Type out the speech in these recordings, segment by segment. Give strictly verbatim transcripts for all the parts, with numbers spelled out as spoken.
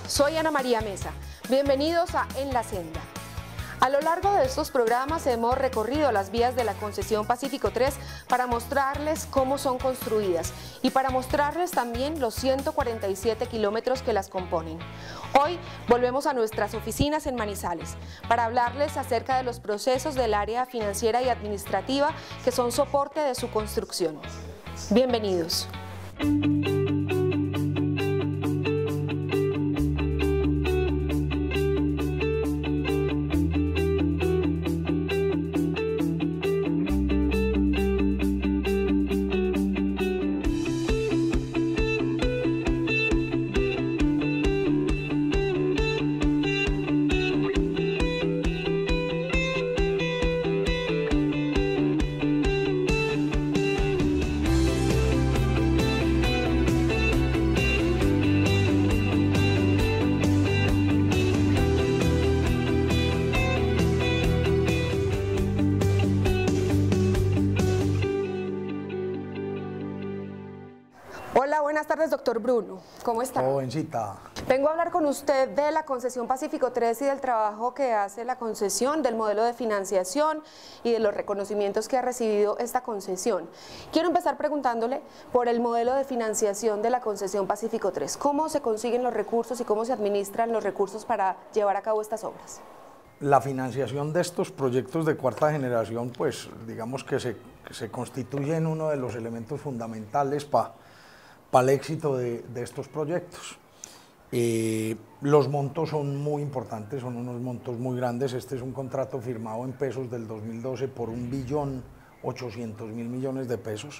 Soy Ana María Mesa. Bienvenidos a En la Senda. A lo largo de estos programas hemos recorrido las vías de la concesión Pacífico tres para mostrarles cómo son construidas y para mostrarles también los ciento cuarenta y siete kilómetros que las componen. Hoy volvemos a nuestras oficinas en Manizales para hablarles acerca de los procesos del área financiera y administrativa que son soporte de su construcción. Bienvenidos. Hola, buenas tardes, doctor Bruno. ¿Cómo está? Jovencita. Vengo a hablar con usted de la concesión Pacífico tres y del trabajo que hace la concesión, del modelo de financiación y de los reconocimientos que ha recibido esta concesión. Quiero empezar preguntándole por el modelo de financiación de la concesión Pacífico tres. ¿Cómo se consiguen los recursos y cómo se administran los recursos para llevar a cabo estas obras? La financiación de estos proyectos de cuarta generación, pues digamos que se, que se constituye en uno de los elementos fundamentales para para el éxito de, de estos proyectos. Eh, los montos son muy importantes, son unos montos muy grandes. Este es un contrato firmado en pesos del dos mil doce por un billón ochocientos mil millones de pesos.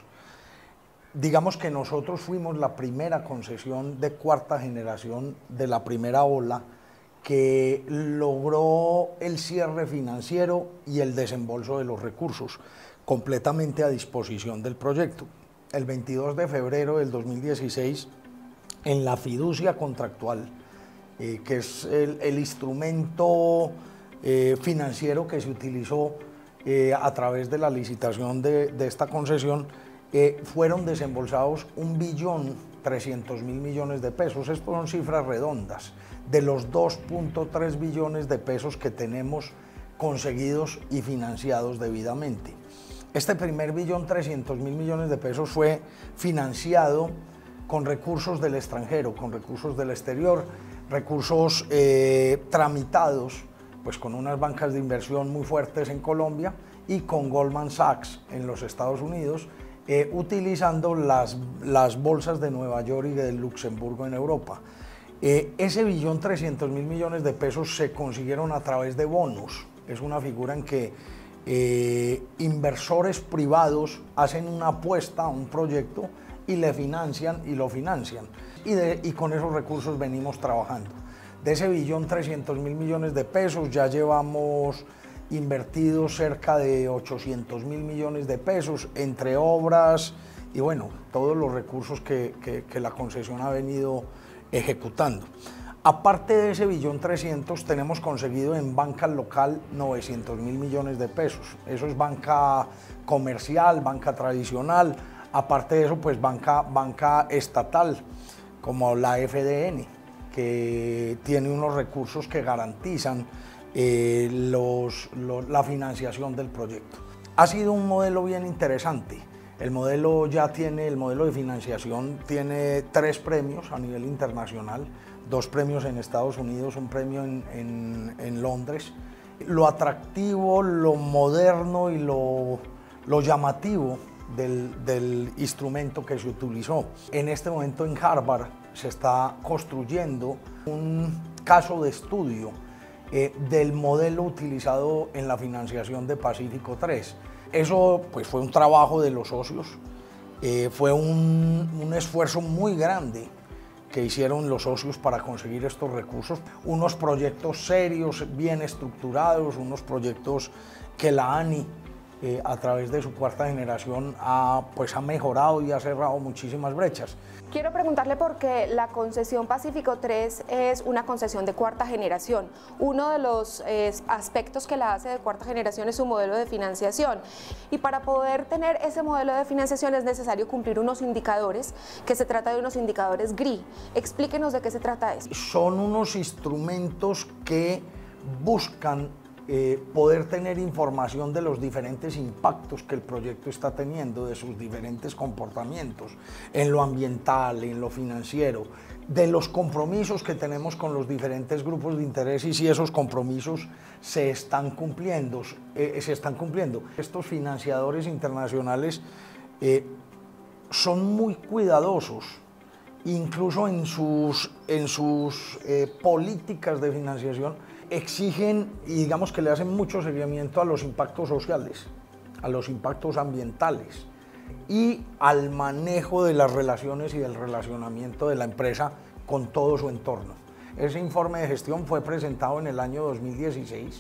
Digamos que nosotros fuimos la primera concesión de cuarta generación de la primera ola que logró el cierre financiero y el desembolso de los recursos completamente a disposición del proyecto. El veintidós de febrero del dos mil dieciséis, en la fiducia contractual, eh, que es el, el instrumento eh, financiero que se utilizó eh, a través de la licitación de, de esta concesión, eh, fueron desembolsados un billón trescientos mil millones de pesos. Estas son cifras redondas de los dos punto tres billones de pesos que tenemos conseguidos y financiados debidamente. Este primer billón trescientos mil millones de pesos fue financiado con recursos del extranjero, con recursos del exterior, recursos eh, tramitados pues, con unas bancas de inversión muy fuertes en Colombia y con Goldman Sachs en los Estados Unidos, eh, utilizando las, las bolsas de Nueva York y de Luxemburgo en Europa. Eh, ese billón trescientos mil millones de pesos se consiguieron a través de bonos. Es una figura en que Eh, inversores privados hacen una apuesta a un proyecto y le financian y lo financian y, de, y con esos recursos venimos trabajando. De ese billón trescientos mil millones de pesos ya llevamos invertidos cerca de ochocientos mil millones de pesos entre obras y bueno, todos los recursos que, que, que la concesión ha venido ejecutando. Aparte de ese billón trescientos, tenemos conseguido en banca local novecientos mil millones de pesos. Eso es banca comercial, banca tradicional. Aparte de eso, pues banca, banca estatal, como la F D N, que tiene unos recursos que garantizan eh, los, los, la financiación del proyecto. Ha sido un modelo bien interesante. El modelo ya tiene, el modelo de financiación tiene tres premios a nivel internacional. Dos premios en Estados Unidos, un premio en, en, en Londres. Lo atractivo, lo moderno y lo, lo llamativo del, del instrumento que se utilizó. En este momento en Harvard se está construyendo un caso de estudio eh, del modelo utilizado en la financiación de Pacífico tres. Eso pues, fue un trabajo de los socios, eh, fue un, un esfuerzo muy grande que hicieron los socios para conseguir estos recursos, unos proyectos serios, bien estructurados, unos proyectos que la ANI eh, a través de su cuarta generación ha, pues, ha mejorado y ha cerrado muchísimas brechas. Quiero preguntarle por qué la concesión Pacífico tres es una concesión de cuarta generación. Uno de los eh, aspectos que la hace de cuarta generación es su modelo de financiación. Y para poder tener ese modelo de financiación es necesario cumplir unos indicadores, que se trata de unos indicadores G R I. Explíquenos de qué se trata eso. Son unos instrumentos que buscan Eh, poder tener información de los diferentes impactos que el proyecto está teniendo, de sus diferentes comportamientos, en lo ambiental, en lo financiero, de los compromisos que tenemos con los diferentes grupos de interés y si esos compromisos se están cumpliendo. Eh, se están cumpliendo. Estos financiadores internacionales eh, son muy cuidadosos, incluso en sus, en sus eh, políticas de financiación, exigen y digamos que le hacen mucho seguimiento a los impactos sociales, a los impactos ambientales y al manejo de las relaciones y del relacionamiento de la empresa con todo su entorno. Ese informe de gestión fue presentado en el año dos mil dieciséis.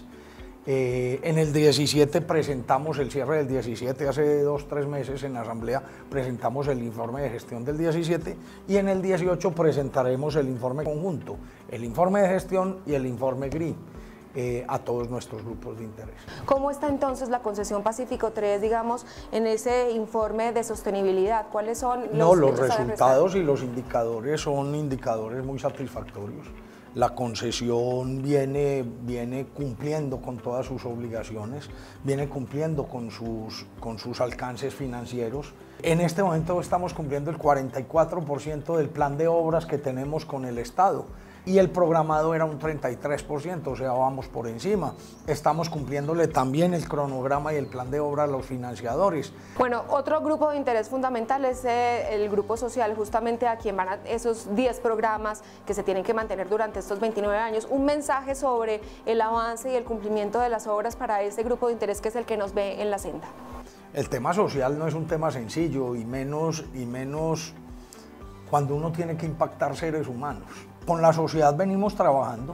Eh, en el diecisiete presentamos el cierre del diecisiete, hace dos, tres meses en la asamblea presentamos el informe de gestión del diecisiete y en el dieciocho presentaremos el informe conjunto, el informe de gestión y el informe G R I eh, a todos nuestros grupos de interés. ¿Cómo está entonces la concesión Pacífico tres, digamos, en ese informe de sostenibilidad? ¿Cuáles son los No, los resultados y los indicadores son indicadores muy satisfactorios. La concesión viene, viene cumpliendo con todas sus obligaciones, viene cumpliendo con sus, con sus alcances financieros. En este momento estamos cumpliendo el cuarenta y cuatro por ciento del plan de obras que tenemos con el Estado y el programado era un treinta y tres por ciento, o sea, vamos por encima. Estamos cumpliéndole también el cronograma y el plan de obra a los financiadores. Bueno, otro grupo de interés fundamental es el grupo social, justamente a quien van a esos diez programas que se tienen que mantener durante estos veintinueve años. Un mensaje sobre el avance y el cumplimiento de las obras para ese grupo de interés que es el que nos ve en la senda. El tema social no es un tema sencillo y menos, y menos cuando uno tiene que impactar seres humanos. Con la sociedad venimos trabajando,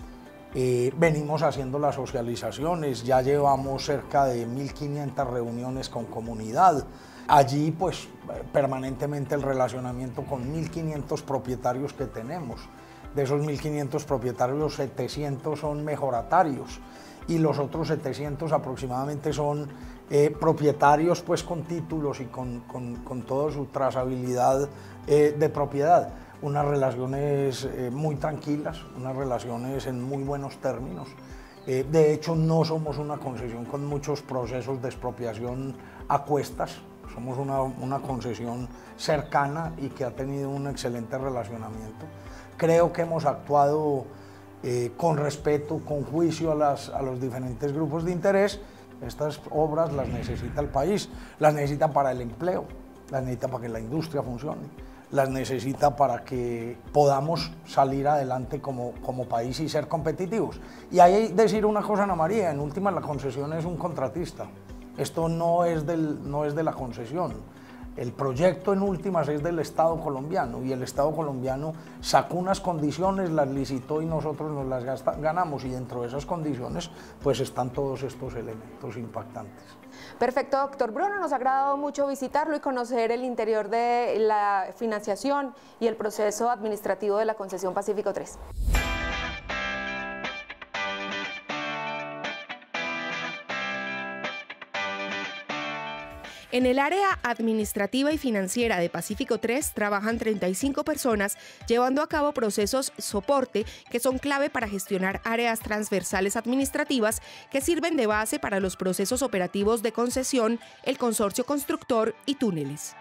eh, venimos haciendo las socializaciones, ya llevamos cerca de mil quinientas reuniones con comunidad. Allí pues permanentemente el relacionamiento con mil quinientos propietarios que tenemos. De esos mil quinientos propietarios, setecientos son mejoratarios y los otros setecientos aproximadamente son eh, propietarios pues con títulos y con, con, con toda su trazabilidad eh, de propiedad. Unas relaciones eh, muy tranquilas, unas relaciones en muy buenos términos. Eh, de hecho, no somos una concesión con muchos procesos de expropiación a cuestas, somos una, una concesión cercana y que ha tenido un excelente relacionamiento. Creo que hemos actuado eh, con respeto, con juicio a, las, a los diferentes grupos de interés. Estas obras las necesita el país, las necesita para el empleo, las necesita para que la industria funcione, las necesita para que podamos salir adelante como, como país y ser competitivos. Y hay que decir una cosa, Ana María, en última la concesión es un contratista, esto no es, del, no es de la concesión, el proyecto en últimas es del Estado colombiano y el Estado colombiano sacó unas condiciones, las licitó y nosotros nos las gasta, ganamos y dentro de esas condiciones pues están todos estos elementos impactantes. Perfecto, doctor Bruno, nos ha agradado mucho visitarlo y conocer el interior de la financiación y el proceso administrativo de la concesión Pacífico tres. En el área administrativa y financiera de Pacífico tres trabajan treinta y cinco personas llevando a cabo procesos soporte que son clave para gestionar áreas transversales administrativas que sirven de base para los procesos operativos de concesión, el consorcio constructor y túneles.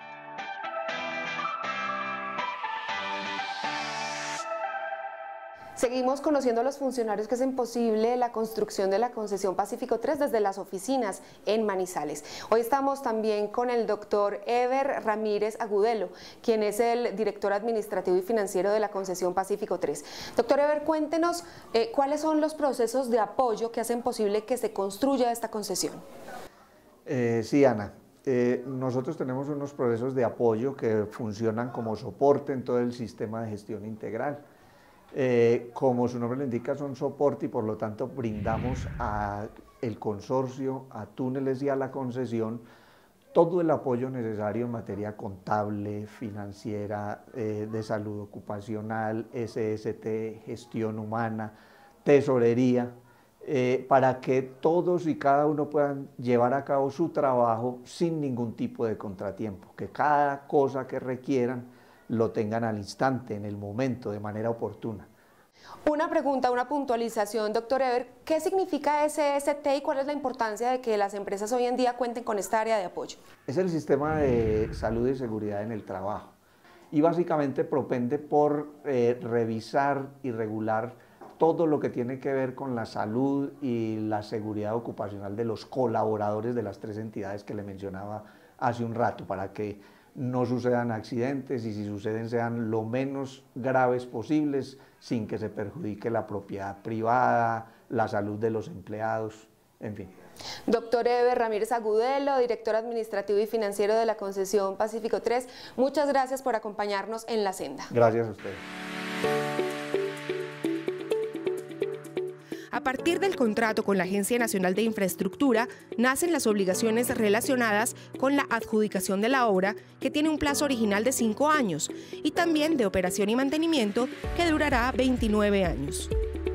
Seguimos conociendo a los funcionarios que hacen posible la construcción de la concesión Pacífico tres desde las oficinas en Manizales. Hoy estamos también con el doctor Ever Ramírez Agudelo, quien es el director administrativo y financiero de la concesión Pacífico tres. Doctor Ever, cuéntenos eh, cuáles son los procesos de apoyo que hacen posible que se construya esta concesión. Eh, sí, Ana. Eh, nosotros tenemos unos procesos de apoyo que funcionan como soporte en todo el sistema de gestión integral. Eh, como su nombre lo indica, son soporte y por lo tanto brindamos al consorcio, a Túneles y a la concesión todo el apoyo necesario en materia contable, financiera, eh, de salud ocupacional, S S T, gestión humana, tesorería, eh, para que todos y cada uno puedan llevar a cabo su trabajo sin ningún tipo de contratiempo, que cada cosa que requieran lo tengan al instante, en el momento, de manera oportuna. Una pregunta, una puntualización, doctor Eber, ¿qué significa S S T y cuál es la importancia de que las empresas hoy en día cuenten con esta área de apoyo? Es el sistema de salud y seguridad en el trabajo y básicamente propende por eh, revisar y regular todo lo que tiene que ver con la salud y la seguridad ocupacional de los colaboradores de las tres entidades que le mencionaba hace un rato, para que no sucedan accidentes y si suceden sean lo menos graves posibles sin que se perjudique la propiedad privada, la salud de los empleados, en fin. Doctor Eber Ramírez Agudelo, director administrativo y financiero de la concesión Pacífico tres, muchas gracias por acompañarnos en La Senda. Gracias a ustedes. A partir del contrato con la Agencia Nacional de Infraestructura, nacen las obligaciones relacionadas con la adjudicación de la obra, que tiene un plazo original de cinco años, y también de operación y mantenimiento, que durará veintinueve años.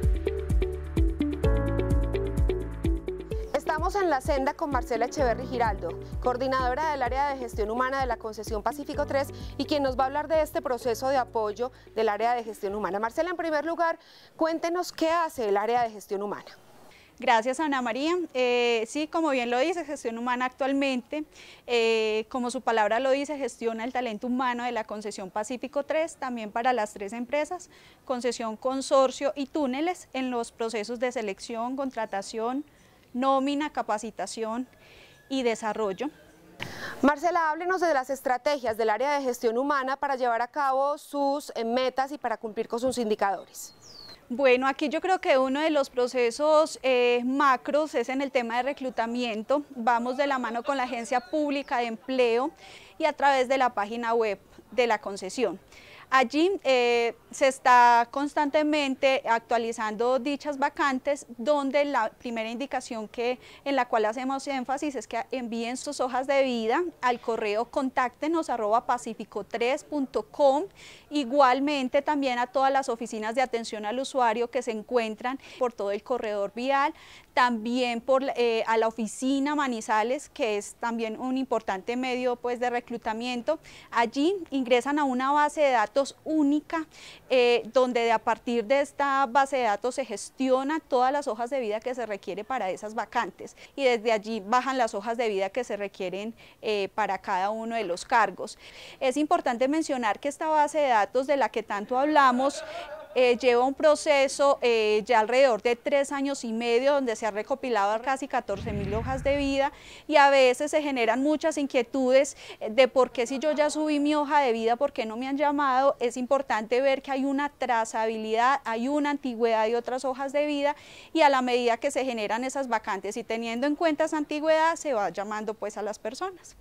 Estamos en La Senda con Marcela Echeverry Giraldo, coordinadora del área de gestión humana de la concesión Pacífico tres y quien nos va a hablar de este proceso de apoyo del área de gestión humana. Marcela, en primer lugar, cuéntenos qué hace el área de gestión humana. Gracias, Ana María. Eh, sí, como bien lo dice, gestión humana actualmente, eh, como su palabra lo dice, gestiona el talento humano de la concesión Pacífico tres, también para las tres empresas, concesión, consorcio y túneles, en los procesos de selección, contratación, nómina, capacitación y desarrollo. Marcela, háblenos de las estrategias del área de gestión humana para llevar a cabo sus metas y para cumplir con sus indicadores. Bueno, aquí yo creo que uno de los procesos eh, macros es en el tema de reclutamiento. Vamos de la mano con la Agencia Pública de Empleo y a través de la página web de la concesión. Allí eh, se está constantemente actualizando dichas vacantes, donde la primera indicación que, en la cual hacemos énfasis es que envíen sus hojas de vida al correo contáctenos arroba pacifico tres punto com, igualmente también a todas las oficinas de atención al usuario que se encuentran por todo el corredor vial, también por, eh, a la oficina Manizales, que es también un importante medio pues, de reclutamiento. Allí ingresan a una base de datos única, eh, donde a partir de esta base de datos se gestiona todas las hojas de vida que se requiere para esas vacantes y desde allí bajan las hojas de vida que se requieren eh, para cada uno de los cargos. Es importante mencionar que esta base de datos de la que tanto hablamos Eh, lleva un proceso eh, ya alrededor de tres años y medio, donde se ha recopilado casi catorce mil hojas de vida y a veces se generan muchas inquietudes de por qué si yo ya subí mi hoja de vida, por qué no me han llamado. Es importante ver que hay una trazabilidad, hay una antigüedad de otras hojas de vida y a la medida que se generan esas vacantes y teniendo en cuenta esa antigüedad se va llamando pues a las personas.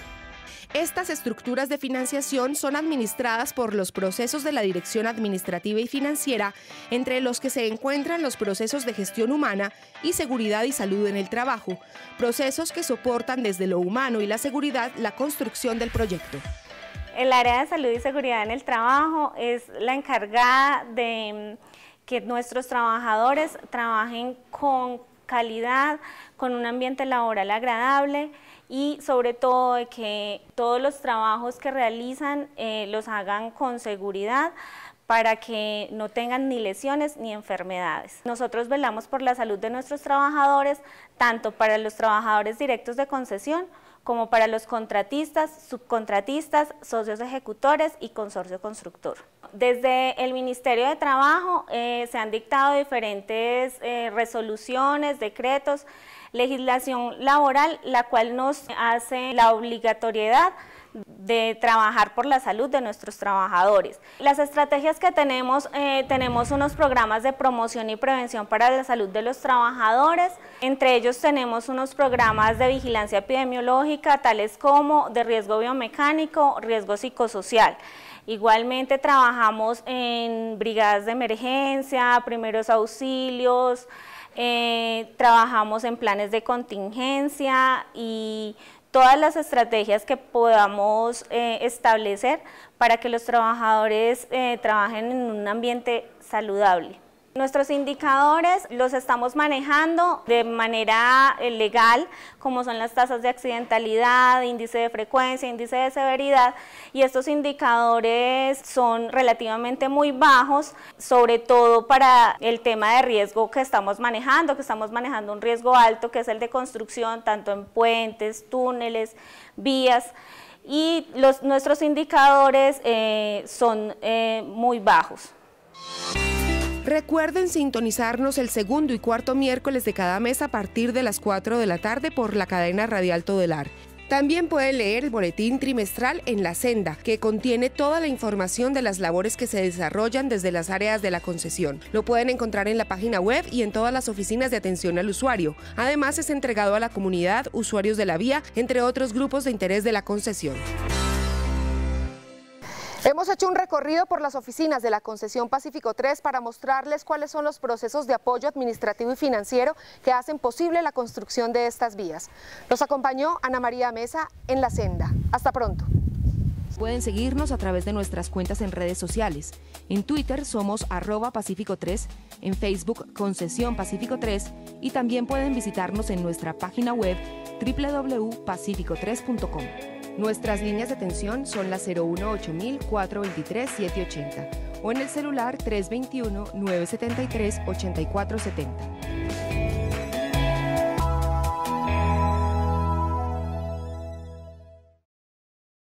Estas estructuras de financiación son administradas por los procesos de la Dirección Administrativa y Financiera, entre los que se encuentran los procesos de gestión humana y seguridad y salud en el trabajo, procesos que soportan desde lo humano y la seguridad la construcción del proyecto. El área de salud y seguridad en el trabajo es la encargada de que nuestros trabajadores trabajen con calidad, con un ambiente laboral agradable, y sobre todo de que todos los trabajos que realizan eh, los hagan con seguridad para que no tengan ni lesiones ni enfermedades. Nosotros velamos por la salud de nuestros trabajadores, tanto para los trabajadores directos de concesión como para los contratistas, subcontratistas, socios ejecutores y consorcio constructor. Desde el Ministerio de Trabajo eh, se han dictado diferentes eh, resoluciones, decretos, legislación laboral, la cual nos hace la obligatoriedad de trabajar por la salud de nuestros trabajadores. Las estrategias que tenemos, eh, tenemos unos programas de promoción y prevención para la salud de los trabajadores, entre ellos tenemos unos programas de vigilancia epidemiológica, tales como de riesgo biomecánico, riesgo psicosocial. Igualmente trabajamos en brigadas de emergencia, primeros auxilios, eh, trabajamos en planes de contingencia y todas las estrategias que podamos eh, establecer para que los trabajadores eh, trabajen en un ambiente saludable. Nuestros indicadores los estamos manejando de manera eh, legal, como son las tasas de accidentalidad, índice de frecuencia, índice de severidad, y estos indicadores son relativamente muy bajos, sobre todo para el tema de riesgo que estamos manejando, que estamos manejando un riesgo alto, que es el de construcción, tanto en puentes, túneles, vías, y los, nuestros indicadores eh, son eh, muy bajos. Recuerden sintonizarnos el segundo y cuarto miércoles de cada mes a partir de las cuatro de la tarde por la cadena radial Todelar. También pueden leer el boletín trimestral en La Senda, que contiene toda la información de las labores que se desarrollan desde las áreas de la concesión. Lo pueden encontrar en la página web y en todas las oficinas de atención al usuario. Además, es entregado a la comunidad, usuarios de la vía, entre otros grupos de interés de la concesión. Hemos hecho un recorrido por las oficinas de la concesión Pacífico tres para mostrarles cuáles son los procesos de apoyo administrativo y financiero que hacen posible la construcción de estas vías. Nos acompañó Ana María Mesa en La Senda. Hasta pronto. Pueden seguirnos a través de nuestras cuentas en redes sociales. En Twitter somos arroba Pacífico tres, en Facebook Concesión Pacífico tres y también pueden visitarnos en nuestra página web doble u doble u doble u punto pacífico tres punto com. Nuestras líneas de atención son las cero uno ocho mil, cuatro veintitrés, siete ochenta o en el celular tres veintiuno, nueve setenta y tres, ochenta y cuatro setenta.